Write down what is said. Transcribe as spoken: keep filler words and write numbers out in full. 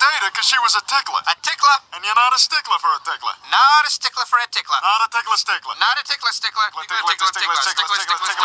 date her because she was a tickler. A tickler? And you're not a stickler for a tickler. Not a stickler for a tickler. Not a tickler stickler. Not a tickler stickler. Tickler, tickler, tickler, tickler, tickler, tickler, tickler,